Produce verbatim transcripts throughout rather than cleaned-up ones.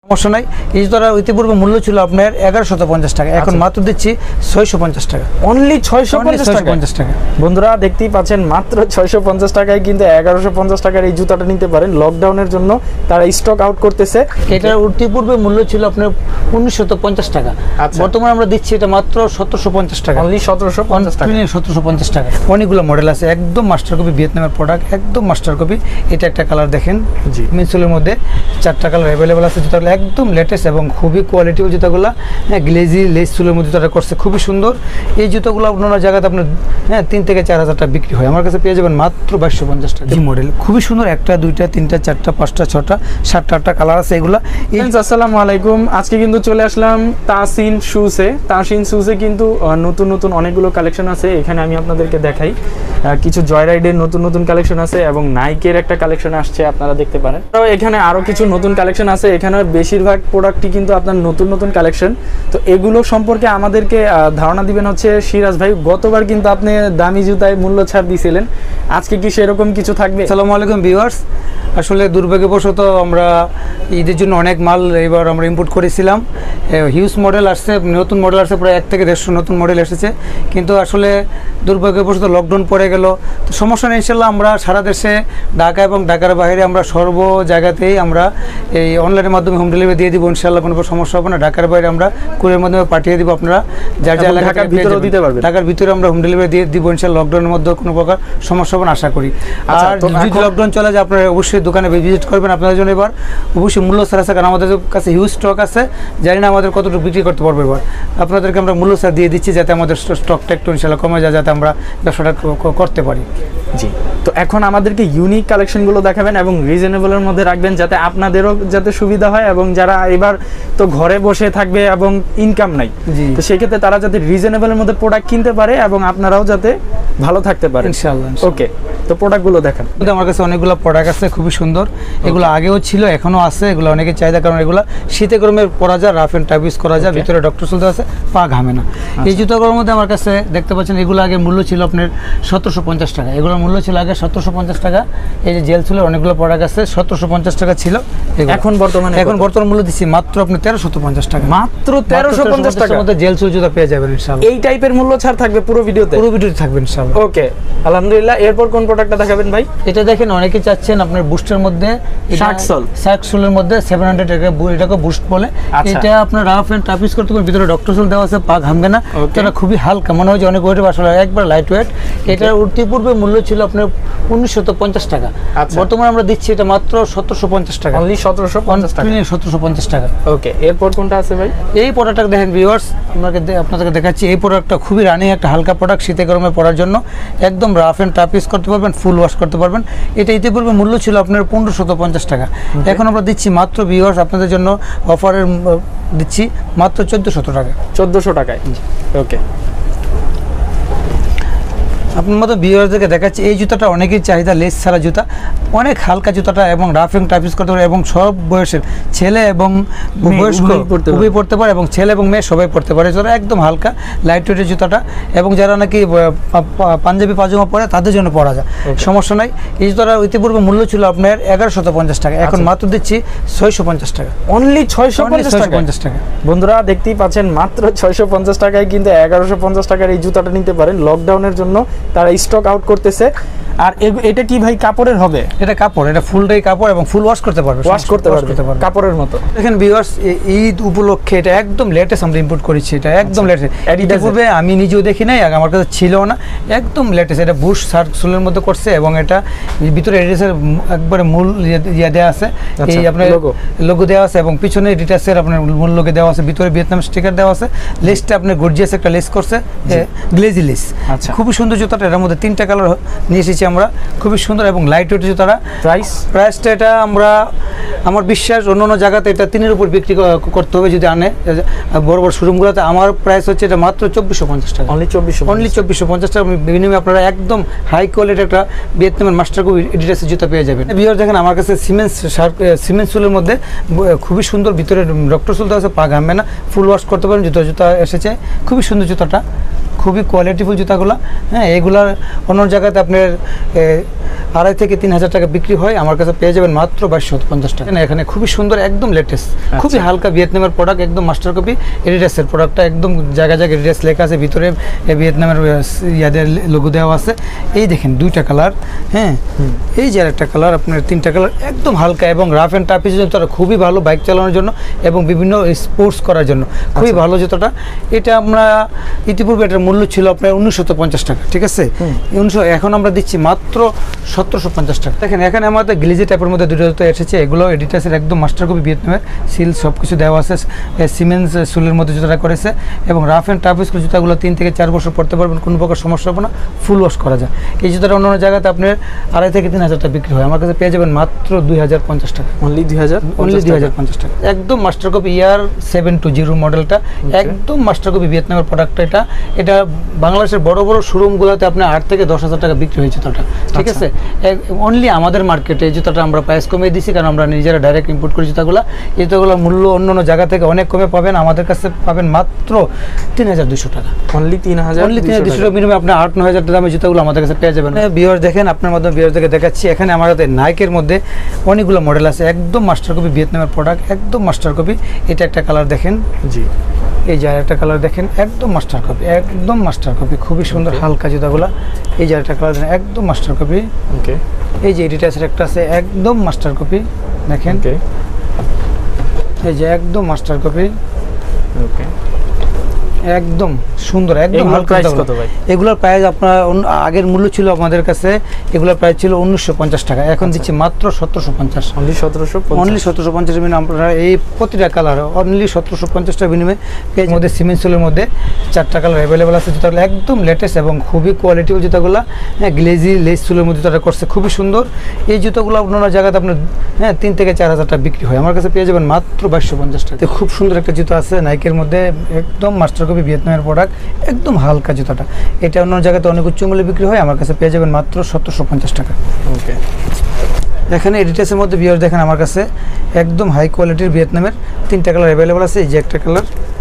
সমস্যা নাই। এই জুতার ইতিপূর্বে মূল্য ছিল আপনার এগারোশো পঞ্চাশ টাকা, এখন মাত্র দিচ্ছি ছয়শো পঞ্চাশ টাকা, অনলি ছয়শো পঞ্চাশ টাকা। বন্ধুরা দেখতেই পাচ্ছেন মাত্র ছয়শো পঞ্চাশ টাকায় কিন্তু এগারোশো পঞ্চাশ টাকার এই জুতাটা নিতে পারেন। লকডাউনের জন্য তারা স্টক আউট করতেছে। এটার ইতিপূর্বে মূল্য ছিল আপনার উনিশশো পঞ্চাশ টাকা, বর্তমানে আমরা দিচ্ছি এটা মাত্র সতেরোশো পঞ্চাশ টাকা, অনলি সতেরোশো পঞ্চাশ টাকা। সতেরোশো পঞ্চাশ টাকা। অনেকগুলো মডেল আছে, একদম মাস্টার কপি, ভিয়েতনামের প্রোডাক্ট, একদম মাস্টার কপি। এটা একটা কালার দেখেন, জি মিনসোলের মধ্যে চারটা কালার অ্যাভেলেবেল আছে। জুতাগুলো একদম লেটেস্ট এবং খুবই কোয়ালিটিফুল জুতাগুলো, হ্যাঁ গ্লেজি লেস চুলের মধ্যে জুতাটা করছে, খুবই সুন্দর। এই জুতাগুলো অন্য জায়গাতে আপনার হ্যাঁ তিন থেকে চার হাজার টাকা বিক্রি হয়, আমার কাছে পেয়ে যাবেন মাত্র বাইশশো পঞ্চাশ টাকা। এই মডেল খুবই সুন্দর, একটা দুইটা তিনটা চারটা পাঁচটা ছটা সাতটা আটটা কালার আছে এগুলো। আসসালামু আলাইকুম, আজকে কিন্তু চলে আসলাম তাসিন শুজে। তাসিন শুজে কিন্তু নতুন নতুন অনেকগুলো কালেকশন আছে, এখানে আমি আপনাদেরকে দেখাই। কিছু জয়রাইডের নতুন নতুন কালেকশন আছে এবং নাইকের একটা কালেকশন আসছে, আপনারা দেখতে পারেন। তো এখানে আরো কিছু নতুন কালেকশন আছে, এখানে বেশিরভাগ প্রোডাক্টই কিন্তু আপনার নতুন নতুন কালেকশন। তো এগুলো সম্পর্কে আমাদেরকে ধারণা দিবেন হচ্ছে সিরাজ ভাই। গতবার কিন্তু আপনি দামি জুতায় মূল্য ছাড় দিয়েছিলেন, আজকে কি সেরকম কিছু থাকবে? আসসালামু আলাইকুম ভিউয়ার্স, আসলে দুর্ভাগ্যবশত আমরা ঈদের জন্য অনেক মাল এবার আমরা ইম্পোর্ট করেছিলাম। হিউজ মডেল আসছে, নতুন মডেল আসছে, প্রায় এক থেকে দেড়শো নতুন মডেল এসেছে, কিন্তু আসলে দুর্ভাগ্যবশত লকডাউন পড়ে গেল। তো সমস্যা নেই, ইনশাল্লাহ আমরা সারা দেশে ঢাকা এবং ঢাকার বাইরে আমরা সর্ব জায়গাতেই আমরা এই অনলাইনের মাধ্যমে হোম ডেলিভারি দিয়ে দিব, ইনশাল্লাহ কোনো সমস্যা হবে না। ঢাকার বাইরে আমরা কুরিয়ারের মাধ্যমে পাঠিয়ে দিব, আপনারা যার যার ঢাকার ভিতরেও দিতে পারবেন। ঢাকার ভিতরে আমরা হোম ডেলিভারি দিয়ে দিব ইনশাল্লাহ, লকডাউনের মধ্যে কোনো প্রকার সমস্যা হবে না আশা করি। আর যদি লকডাউন চলে যায় আপনারা অবশ্যই দোকানে ভিজিট করবেন, আপনাদের জন্য এবার অবশ্যই মূল্য ছাড় আছে, কারণ আমাদের কাছে হিউজ স্টক আছে, জানি না আমাদের কতটুকু বিক্রি করতে পারবো। এবার আপনাদেরকে আমরা মূল্য ছাড় দিয়ে দিচ্ছি যাতে আমাদের স্টকটা একটু ইনশাল্লাহ কমে যায়, যাতে আমরা ব্যবসাটা করতে পারি। জি, তো এখন আমাদেরকে ইউনিক কালেকশনগুলো দেখাবেন এবং রিজনেবলের মধ্যে রাখবেন, যাতে আপনাদেরও যাতে সুবিধা হয় এবং যারা এবার তো ঘরে বসে থাকবে এবং ইনকাম নাই, তো সেক্ষেত্রে তারা যাতে রিজনেবলের মধ্যে প্রোডাক্ট কিনতে পারে এবং আপনারাও যাতে ভালো থাকতে পারে ইনশাআল্লাহ। ওকে, তো প্রোডাক্টগুলো দেখেন। আমার কাছে অনেকগুলো প্রোডাক্ট আছে খুবই সুন্দর, এগুলো আগেও ছিল এখনও আছে, এগুলো অনেকে চাহিদা, কারণ এগুলো শীতে গরমে পরা যায়, রাফ অ্যান্ড টাফ ইউজ করা যায়, ভিতরে ডক্টর চলতে আছে, পা ঘামে না। এই জুতাগুলোর মধ্যে আমার কাছে দেখতে পাচ্ছেন এগুলো আগে মূল্য ছিল আপনার সতেরোশো পঞ্চাশ টাকা, এগুলোর মূল্য ছিল আগে সতেরোশো পঞ্চাশ টাকা। এই যে জেল চুলের অনেকগুলো প্রোডাক্ট আছে, সতেরোশো পঞ্চাশ টাকা ছিল, এখন বর্তমানে এখন বর্তমান মূল্য দিচ্ছি মাত্র আপনি তেরোশো পঞ্চাশ টাকা, মাত্র তেরোশো পঞ্চাশ টাকার মধ্যে জেল চুল জুতা পেয়ে যাবেন ইনশাআল্লাহ। এই টাইপের মূল্য ছাড় থাকবে পুরো ভিডিওতে, পুরো ভিডিওতে থাকবে ইনশাআল্লাহ। ওকে, আলহামদুলিল্লাহ। এরপর কোন প্রোডাক্টটা দেখাবেন ভাই? এটা দেখেন, অনেকে চাচ্ছেন আপনার বুস্টের মধ্যে, শার্কসোল শার্কসোলের মধ্যে সেভেন হান্ড্রেড টাকা, এটাকে বুস্ট বলে। এটা আপনার রাফ এন্ড টাফ ইউজ করতে পারেন, ভিতরে ডক্টর সোল দেওয়া আছে, পা ঘামবে না, এটা খুবই হালকা, মনে হয় যে অনেক ওয়েট, আসলে একবার লাইট ওয়েট। এটার ইতিপূর্বে মূল্য ছিল আপনার উনিশশো পঞ্চাশ টাকা, বর্তমানে আমরা দিচ্ছি এটা মাত্র সতেরোশো পঞ্চাশ টাকা, অনলি সতেরোশো পঞ্চাশ টাকা, সতেরোশো পঞ্চাশ টাকা। ওকে, এরপর কোনটা আছে ভাই? এই প্রোডাক্টটা দেখেন ভিউয়ার্স, আপনাকে আপনাদেরকে দেখাচ্ছি। এই প্রোডাক্টটা খুবই রানিং একটা হালকা প্রোডাক্ট, শীতে গরমে পরার জন্য একদম রাফ এন্ড টাফ ইউজ করতে পারবেন, ফুল ওয়াশ করতে পারবেন। এটা ইতিপূর্বে মূল্য ছিল আপনার পনেরোশো পঞ্চাশ টাকা, এখন আমরা দিচ্ছি মাত্র ভিউয়ার্স আপনাদের জন্য অফারের দিচ্ছি মাত্র চোদ্দোশো টাকা, চোদ্দোশো টাকায়। ওকে, আপনার মতো ভিউয়ারদেরকে দেখাচ্ছি এই জুতাটা অনেকেই চাহিদা, লেস ছাড়া জুতা, অনেক হালকা জুতাটা এবং রাফ এন্ড টাফ ইউজ করতে পারে এবং সব বয়সের ছেলে এবং বয়স্ক খুবই পড়তে পারে এবং ছেলে এবং মেয়ে সবাই পড়তে পারে। জুতা একদম হালকা লাইট ওয়েটের জুতাটা, এবং যারা নাকি পাঞ্জাবি পাজামা পরে তাদের জন্য পরা যায়, সমস্যা নাই। এই জুতাটা ইতিপূর্বে মূল্য ছিল আপনার এগারোশো পঞ্চাশ টাকা, এখন মাত্র দিচ্ছি ছয়শো পঞ্চাশ টাকা, অনলি ছয়শো পঞ্চাশ টাকা। বন্ধুরা দেখতেই পাচ্ছেন মাত্র ছয়শো পঞ্চাশ টাকায় কিন্তু এগারোশো পঞ্চাশ টাকার এই জুতাটা নিতে পারেন। লকডাউনের জন্য তারা স্টক আউট করতেছে। আর এটা কি ভাই কাপড়ের হবে? এটা কাপড়, এটা ফুলটাই কাপড় এবং ফুল ওয়াশ করতে পারবে, ওয়াশ করতে পারবে কাপড়ের মতো। দেখেন ভিউয়ার্স, ঈদ উপলক্ষে এটা একদম লেটেস্ট আমরা ইম্পোর্ট করেছি, এটা একদম লেটেস্ট। এটা পূর্বে আমি নিজেও দেখি নাই, আমার কাছে ছিল না, একদম লেটেস্ট। এটা বুশ শার্ক সোলের মধ্যে করছে এবং এটা ভিতরে এডিডাসের একবারে মূল ইয়া দেওয়া আছে, এই আপনার লোগো দেওয়া আছে এবং পিছনে এডিডাসের আপনার মূল লোগো দেওয়া আছে, ভিতরে ভিয়েতনাম স্টিকার দেওয়া আছে, লেসটা আপনার গর্জিয়াস একটা লেস করছে, গ্লেজি লেস। আচ্ছা, খুবই সুন্দর জুতাটা, এর মধ্যে তিনটা কালার নিয়ে এসেছি আমরা, খুবই সুন্দর এবং লাইট ওয়েট জুতাটা। প্রাইস প্রাইসটা এটা আমরা, আমার বিশ্বাস অন্য অন্য জায়গাতে এটা তিনের উপর বিক্রি করতে হবে যদি আনে বড় বড় শোরুমগুলোতে। আমার প্রাইস হচ্ছে এটা মাত্র চব্বিশশো পঞ্চাশ টাকা, অনলি চব্বিশশো অনলি চব্বিশশো পঞ্চাশ টাকা বিনিময়ে আপনারা একদম হাই কোয়ালিটির একটা ভিয়েতনামের মাস্টার কপি এডিডাসের জুতা পেয়ে যাবেন। ভিউয়ার দেখেন, আমার কাছে সিমেন্ট সিমেন্ট সোলের মধ্যে খুবই সুন্দর, ভিতরে ডক্টর সোল দেওয়া আছে, পা ঘামবে না, ফুল ওয়াশ করতে পারেন, জুতা জুতা এসেছে, খুবই সুন্দর জুতাটা, খুবই কোয়ালিটিফুল জুতাগুলো। হ্যাঁ, এগুলার অন্য জায়গাতে আপনার আড়াই থেকে তিন হাজার টাকা বিক্রি হয়, আমার কাছে পেয়ে যাবেন মাত্র বাইশশো পঞ্চাশ টাকা। এখানে খুবই সুন্দর একদম লেটেস্ট খুবই হালকা ভিয়েতনামের প্রোডাক্ট, একদম মাস্টার কপি এডিডাসের প্রোডাক্টটা, একদম জায়গায় জায়গায় এডিডাস লেখা আছে, ভিতরে ভিয়েতনামের ইয়াদের লোগো দেওয়া আছে। এই দেখেন দুইটা কালার, হ্যাঁ এই যে একটা কালার, আপনার তিনটা কালার, একদম হালকা এবং রাফ অ্যান্ড টাফ জুতোটা খুবই ভালো বাইক চালানোর জন্য এবং বিভিন্ন স্পোর্টস করার জন্য খুবই ভালো জুতোটা। এটা আমরা ইতিপূর্বে এটার মূল্য ছিল আপনার উনিশশো পঞ্চাশ টাকা, ঠিক আছে, উনিশশো, এখন আমরা দিচ্ছি মাত্র সতেরোশো পঞ্চাশ টাকা। দেখেন এখানে আমাদের গ্লিজি টাইপের মধ্যে দুটো জুতো এসেছে, এগুলো এডিডাসের একদম মাস্টার কপি ভিয়েতনামের সিল সব কিছু দেওয়া আছে, সিমেন্স সুলের মধ্যে জুতোটা করেছে এবং রাফ অ্যান্ড টাফ স্কুল জুতাগুলো তিন থেকে চার বছর পড়তে পারবেন, কোনো প্রকার সমস্যা হবে না, ফুল ওয়াশ করা যায়। এই জুতোটা অন্যান্য জায়গাতে আপনার আড়াই থেকে তিন হাজার টাকা বিক্রি হয়, আমার কাছে পেয়ে যাবেন মাত্র দুই হাজার পঞ্চাশ টাকা, অনলি দুই হাজার অনলি দুই হাজার পঞ্চাশ টাকা। একদম master copy year seven two zero মডেলটা, একদম মাস্টার কপি ভিয়েতনামের প্রোডাক্ট। এটা এটা বাংলাদেশের বড় বড় শোরুমগুলোতে আপনার আট থেকে দশ হাজার টাকা বিক্রি হয়েছে জুতোটা, ঠিক আছে। অনলি আমাদের মার্কেটে এই জুতোটা আমরা প্রাইস কমিয়ে দিচ্ছি, কারণ আমরা নিজেরা ডাইরেক্ট ইম্পোর্ট করি জুতোগুলো। এই জুতোগুলোর মূল্য অন্য অন্য জায়গা থেকে অনেক কমে পাবেন, আমাদের কাছে পাবেন মাত্র তিন হাজার দুশো টাকা, অনলি তিন হাজার অনলি তিন হাজার দুশো টাকা মিনিমাম আপনার আট নয় হাজার টাকা দামের জুতোগুলো আমাদের কাছে পেয়ে যাবেন। ভিউয়ার দেখেন, আপনার মাধ্যমে ভিউয়ার দেখে দেখাচ্ছি, এখানে আমাদের নাইকের মধ্যে অনেকগুলো মডেল আছে, একদম মাস্টার কপি ভিয়েতনামের প্রোডাক্ট, একদম মাস্টার কপি। এটা একটা কালার দেখেন, জি এই যে একটা কালার দেখেন, একদম মাস্টার কপি, একদম মাস্টার কপি, খুবই সুন্দর হালকা জুতাগুলো। এই যে একটা কালার দেখেন, একদম মাস্টার কপি। ওকে, এই যে এডিডাসের একটা আছে, একদম মাস্টার কপি দেখেন, এই যে একদম মাস্টার কপি। ওকে, একদম সুন্দর, একদম হালকা। এগুলোর প্রাইস আপনার আগের মূল্য ছিল আমাদের কাছে, এগুলোর প্রাইস ছিল উনিশশো পঞ্চাশ টাকা, এখন দিচ্ছি মাত্র সতেরোশো পঞ্চাশ, অনলি সতেরোশো অনলি সতেরোশো পঞ্চাশের বিনিময়ে আপনারা এই প্রতিটা কালার অনলি সতেরোশো পঞ্চাশ টাকা বিনিময়ে পেয়ে মধ্যে সিমেন্ট সোলের মধ্যে চারটা কালার অ্যাভেলেবেল আছে। জুতাগুলো একদম লেটেস্ট এবং খুবই কোয়ালিটিফুল জুতাগুলো, হ্যাঁ গ্লেজি লেস সোলের মধ্যে জুতাটা করছে, খুবই সুন্দর। এই জুতোগুলো অন্য জায়গাতে আপনার হ্যাঁ তিন থেকে চার হাজার টাকা বিক্রি হয়, আমার কাছে পেয়ে যাবেন মাত্র বাইশশো পঞ্চাশ টাকা। খুব সুন্দর একটা জুতো আছে নাইকের মধ্যে, একদম মাস্টার কপি ভিয়েতনামের প্রোডাক্ট, একদম হালকা জুতাটা। এটা অন্য জায়গাতে অনেক উচ্চ মূল্যে বিক্রি হয়, আমার কাছে পেয়ে যাবেন মাত্র সতেরোশো পঞ্চাশ টাকা। ওকে, এখানে এডিডাসের মধ্যে ভিউয়ার দেখেন, আমার কাছে একদম হাই কোয়ালিটির ভিয়েতনামের তিনটা কালার অ্যাভেলেবেল আছে। এই যে একটা কালার,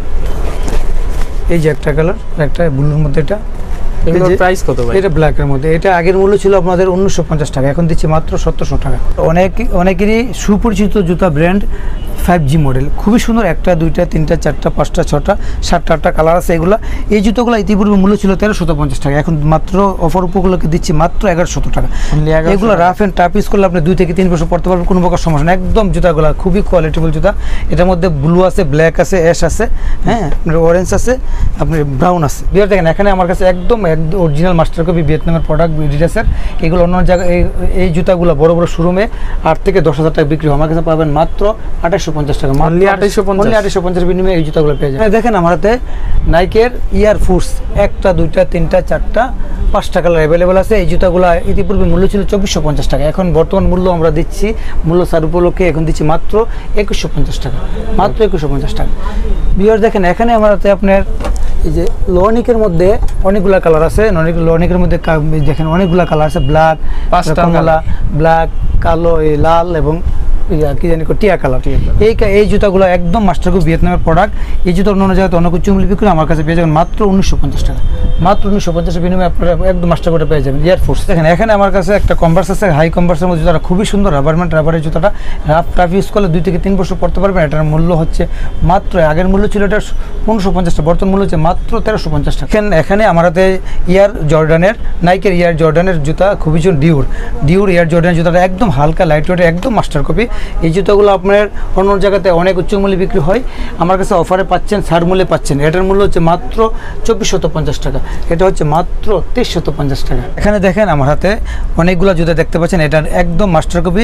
এই যে একটা কালার, একটা ব্লুর মধ্যে, এটা প্রাইস কত ভাই? এটা ব্ল্যাকের মধ্যে, এটা আগের মূল্য ছিল আপনাদের উনিশশো পঞ্চাশ টাকা, এখন দিচ্ছি মাত্র সতেরোশো টাকা। অনেক অনেকেরই সুপরিচিত জুতা ব্র্যান্ড ফাইভ জি মডেল, খুবই সুন্দর, একটা দুইটা তিনটা চারটা পাঁচটা ছটা সাতটা আটটা কালার আছে এগুলো। এই জুতোগুলো ইতিপূর্বে মূল্য ছিল তেরোশো পঞ্চাশ টাকা, এখন মাত্র অফার উপগুলোকে দিচ্ছি মাত্র এগারোশো টাকা। এগুলো রাফ অ্যান্ড টাফ ইউজ করলে আপনি দুই থেকে তিন বছর পড়তে পারবেন, কোনো প্রকার সমস্যা না। একদম জুতাগুলো খুবই কোয়ালিটিফুল জুতা, এটার মধ্যে ব্লু আছে, ব্ল্যাক আছে, অ্যাশ আছে, হ্যাঁ আপনার অরেঞ্জ আছে, আপনার ব্রাউন আছে। বিয়ার দেখেন, এখানে আমার কাছে একদম একদম অরিজিনাল মাস্টার কপি ভিয়েতনামের প্রোডাক্ট এডিডাসের। এগুলো অন্য জায়গায় এই জুতাগুলো বড় বড় শোরুমে আট থেকে দশ হাজার টাকা বিক্রি হয়, আমার কাছে পাবেন মাত্র আঠাশশো পঞ্চাশ টাকা, আঠাশশো পঞ্চাশ বিনিময়ে এই জুতাগুলো পেয়ে যায়। দেখেন আমার হাতে নাইকের ইয়ার ফোর্স একটা দুইটা তিনটা চারটা পাঁচটা কালার অ্যাভেলেবেল আছে। এই জুতাগুলো ইতিপূর্বে মূল্য ছিল চব্বিশশো পঞ্চাশ টাকা, এখন বর্তমান মূল্য আমরা দিচ্ছি মূল্য সার উপলক্ষে এখন দিচ্ছি মাত্র একুশশো পঞ্চাশ টাকা, মাত্র একুশশো পঞ্চাশ টাকা। বিয়ার দেখেন, এখানে আমার হাতে আপনার এই যে লনিকের মধ্যে অনেকগুলা কালার আছে, লনিকের মধ্যে দেখেন অনেকগুলা কালার আছে, ব্ল্যাক, কমলা, ব্ল্যাক, কালো, এই লাল এবং কি জানি টিয়া কালার। এই এই জুতাগুলো একদম মাস্টার কপি ভিয়েতনামের প্রোডাক্ট। এই জুতো অন্য জায়গাতে অনেক উচ্চ মূল্য বিক্রি, আমার কাছে পেয়ে যাবেন মাত্র উনিশশো পঞ্চাশ টাকা, মাত্র উনিশশো পঞ্চাশের বিনিময়ে আপনারা একদম মাস্টার কোটা পেয়ে যাবেন। এয়ারফোর্স দেখেন, এখানে আমার কাছে একটা কনভার্স আছে, হাই কনভার্সের মধ্যে জুতাটা খুবই সুন্দর, রাবারম্যান্ট রাবারের জুতাটা, রাফ টাফ ইউজ করলে দুই থেকে তিন বছর পড়তে পারবেন। এটার মূল্য হচ্ছে মাত্র, আগের মূল্য ছিল এটা পনেরোশো পঞ্চাশ টাকা, বর্তমান মূল্য হচ্ছে মাত্র তেরোশো পঞ্চাশ টাকা। এখানে আমার হাতে ইয়ার জর্ডানের, নাইকের ইয়ার জর্ডানের জুতা, খুবই ডিউর ডিউর ইয়ার জর্ডানের জুতাটা একদম হালকা লাইট ওয়েট, একদম মাস্টার কপি। এই জুতাগুলো আপনার অন্য জায়গাতে অনেক উচ্চ মূল্যে বিক্রি হয়, আমার কাছে অফারে পাচ্ছেন, ছাড় মূল্যে পাচ্ছেন। এটার মূল্য হচ্ছে মাত্র চব্বিশশো পঞ্চাশ টাকা, এটা হচ্ছে মাত্র তেইশশো পঞ্চাশ টাকা। এখানে দেখেন আমার হাতে অনেকগুলো জুতা দেখতে পাচ্ছেন, এটার একদম master copy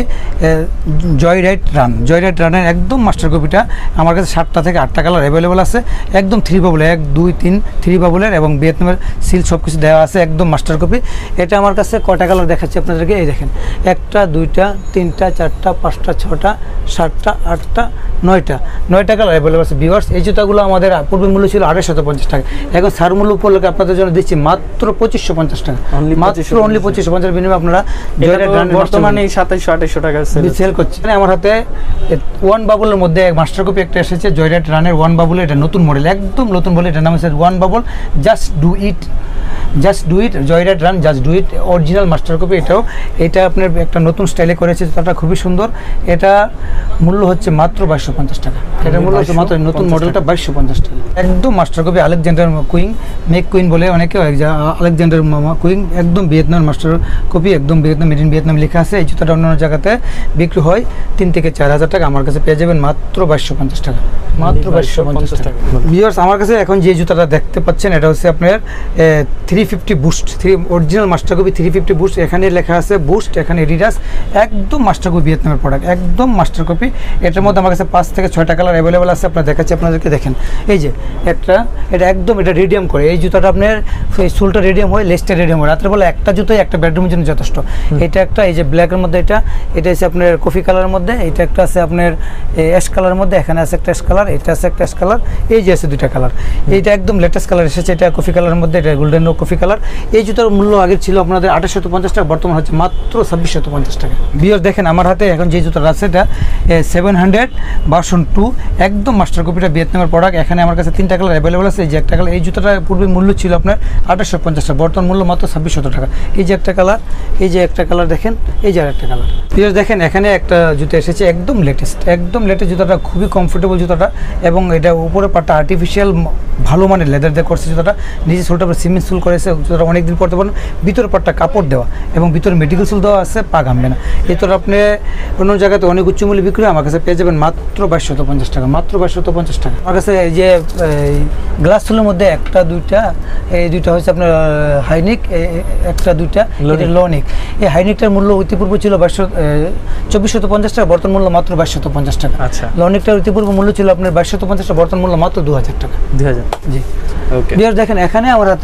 joyride run, joyride রানের একদম মাস্টার কপিটা আমার কাছে সাতটা থেকে আটটা কালার অ্যাভেলেবেল আছে, একদম থ্রি বাবুলের, এক দুই তিন থ্রি বাবুলের এবং ভিয়েতনামের সিল সব কিছু দেওয়া আছে, একদম মাস্টার কপি। এটা আমার কাছে কটা কালার দেখাচ্ছি আপনাদেরকে, এই দেখেন একটা দুইটা তিনটা চারটা পাঁচটা ছটা সাতটা আটটা নয়টা নয়টা কালার অ্যাভেলেবল আছে ভিউয়ার্স। এই জুতাগুলো আমাদের পূর্বে মূল্য ছিল আড়াইশো পঞ্চাশ টাকা, এখন সার মূল্য উপলক্ষে আপনাদের জন্য দিচ্ছি মাত্র পঁচিশশো পঞ্চাশ টাকা, মাত্র অনলি পঁচিশশো পঞ্চাশ বিনিময়ে আপনারা বর্তমানে সাতাইশশো আঠাইশশো টাকা সেল করছে। আমার হাতে ওয়ান বাবলের মধ্যে মাস্টার কপি একটা এসেছে জয়রাট রানের ওয়ান বাবল, এটা নতুন মডেল, একদম নতুন মডেল, এটার নাম হচ্ছে one bubble just do it, just do it joyride run just do it original master copy. এটাও এটা আপনার একটা নতুন স্টাইলে করেছে, জুতাটা খুবই সুন্দর। এটা মূল্য হচ্ছে মাত্র বাইশশো পঞ্চাশ টাকা, এটার মূল্য হচ্ছে মাত্র নতুন মডেলটা বাইশশো পঞ্চাশ টাকা, একদম master copy Alexander McQueen, McQueen বলে অনেকে, আলেকজান্ডার কুইং, একদম ভিয়েতনাম মাস্টার কপি, একদম ভিয়েতনাম মেড ইন ভিয়েতনাম লেখা আছে। এই জুতাটা অন্যান্য জায়গাতে বিক্রি হয় তিন থেকে চার হাজার টাকা, আমার কাছে পেয়ে যাবেন মাত্র বাইশশো পঞ্চাশ টাকা, মাত্র বাইশশো পঞ্চাশ টাকা। ভিউয়ার্স আমার কাছে এখন যে জুতাটা দেখতে পাচ্ছেন এটা হচ্ছে আপনার three fifty boost, three original master copy three fifty boost, এখানে লেখা আছে বুস্ট, এখানে এডিডাস, একদম মাস্টার কপি ভিয়েতনামের প্রোডাক্ট, একদম মাস্টার কপি। এটার মধ্যে আমার কাছে পাঁচ থেকে ছয়টা কালার অ্যাভেলেবেল আছে, আপনার দেখাচ্ছি আপনাদেরকে, দেখেন এই যে একটা, এটা একদম এটা রেডিয়াম করে, এই জুতাটা আপনার সোলটা রেডিয়াম হয়, লেসটা রেডিয়াম হয়, রাত্রেবেলা একটা জুতোই একটা বেডরুমের জন্য যথেষ্ট। এটা একটা এই যে ব্ল্যাকের মধ্যে, এটা এটা আছে আপনার কফি কালারের মধ্যে, এটা একটা আছে আপনার অ্যাশ কালারের মধ্যে, এখানে আছে একটা অ্যাশ কালার, এটা আছে একটা অ্যাশ কালার, এই যে আছে দুইটা কালার, এইটা একদম লেটেস্ট কালার এসেছে, এটা কফি কালারের মধ্যে, এটা গোল্ডেন কফি কালার। এই জুতার মূল্য আগে ছিল আপনাদের আঠাশশো পঞ্চাশ টাকা, বর্তমান হচ্ছে মাত্র ছাব্বিশশো পঞ্চাশ টাকা। ভিউয়ার্স দেখেন আমার হাতে এখন যে জুতাটা আছে এটা সেভেন হান্ড্রেড ভার্সন টু, একদম মাস্টার কপিটা ভিয়েতনামের প্রোডাক্ট। এখানে আমার কাছে তিনটা কালার অ্যাভেলেবল আছে, এই যে একটা কালার, এই জুতাটা পূর্বে মূল্য ছিল আপনার আঠাশশো পঞ্চাশ টাকা, বর্তমান মূল্য মাত্র ছাব্বিশশো টাকা। এই যে একটা কালার, এই যে একটা কালার দেখেন, এই যে আর একটা কালার। ভিউয়ার্স দেখেন এখানে একটা জুতা এসেছে একদম লেটেস্ট, একদম লেটেস্ট জুতাটা, খুবই কমফোর্টেবল জুতাটা, এবং এটা উপরে পাটটা আর্টিফিশিয়াল ভালো মানের লেদার দিয়ে করছে জুতাটা, নিচে সোলটা সিমেন্ট সোল করেছে, জুতাটা অনেকদিন পরতে পারেন, ভিতরে পাটটা কাপড় দেওয়া এবং ভিতরে মেডিকেল সোল দেওয়া আছে, পা ঘামবে না। এই তো আপনি অন্য জায়গাতে অনেক উচ্চ মূল্যে বিক্রি, আমার কাছে পেয়ে যাবেন মাত্র বাইশশো পঞ্চাশ টাকা, মাত্র বাইশশো পঞ্চাশ টাকা। আমার কাছে এই যে গ্লাস সোলের মধ্যে একটা দুইটা, এই দুইটা হচ্ছে আপনার হাইনিক, একটা দুইটা লনিক। এই হাইনিকটার মূল্য ইতিপূর্বে ছিল বাইশশো চব্বিশশো পঞ্চাশ টাকা, বর্তমান মূল্য মাত্র বাইশশো পঞ্চাশ টাকা। আচ্ছা, লনিকটার ইতিপূর্বে মূল্য ছিল আপনার বাইশশো পঞ্চাশ টাকা, বর্তমান মূল্য মাত্র দু হাজার টাকা। দুই হাজার জি ওকে। দেখেন এখানে আমার হাতে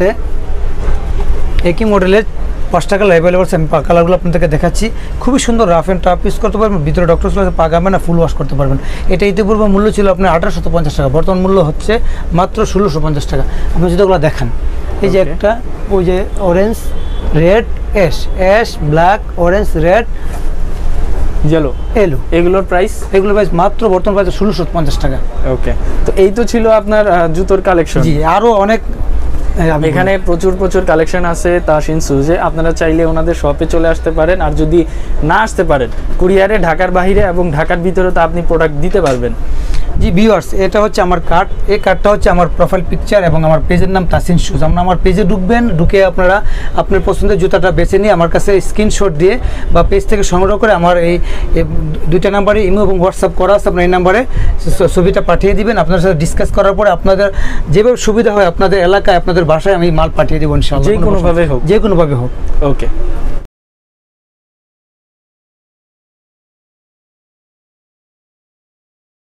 একই মডেলের পাঁচটা কালার অ্যাভেলেবল আছে, আমি কালারগুলো আপনাদেরকে দেখাচ্ছি। খুবই সুন্দর, রাফ অ্যান্ড টাফ ইউজ করতে পারবেন, ভিতরে ডক্টর সোল পা গাবে না, ফুল ওয়াশ করতে পারবেন। এটা ইতিপূর্বে মূল্য ছিল আপনার আঠারোশো পঞ্চাশ টাকা, বর্তমান মূল্য হচ্ছে মাত্র ষোলোশো পঞ্চাশ টাকা। আপনি জুতোগুলো দেখান, এই যে একটা, ওই যে orange red ash, ash black orange red yellow, এলো, এগুলোর প্রাইস, এগুলোর প্রাইস মাত্র বর্তমান প্রাইস ষোলোশো পঞ্চাশ টাকা। ওকে, তো এই তো ছিল আপনার জুতোর কালেকশন। জি, আরও অনেক এখানে প্রচুর প্রচুর কালেকশন আছে তাসিন শুজে, আপনারা চাইলে ওনাদের শপে চলে আসতে পারেন, আর যদি না আসতে পারেন কুরিয়ারে ঢাকার বাইরে এবং ঢাকার ভিতরে তো আপনি প্রোডাক্ট দিতে পারবেন। জি ভিউয়ার্স, এটা হচ্ছে আমার কার্ড, এই কার্ডটা হচ্ছে আমার প্রোফাইল পিকচার এবং আমার পেজের নাম তাসিন শুজ। আপনারা আমার পেজে ঢুকবেন, ঢুকে আপনারা আপনার পছন্দের জুতাটা বেছে নিয়ে আমার কাছে স্ক্রিনশট দিয়ে বা পেজ থেকে সংগ্রহ করে আমার এই দুইটা নাম্বারে ইমো এবং হোয়াটসঅ্যাপ করা আছে, আপনার এই নাম্বারে ছবিটা পাঠিয়ে দিবেন। আপনার সাথে ডিসকাস করার পরে আপনাদের যেভাবে সুবিধা হয় আপনাদের এলাকায় আপনাদের বাসায় আমি মাল পাঠিয়ে দেবো ইনশাআল্লাহ, যে কোনোভাবে হোক, যে কোনোভাবে হোক। ওকে।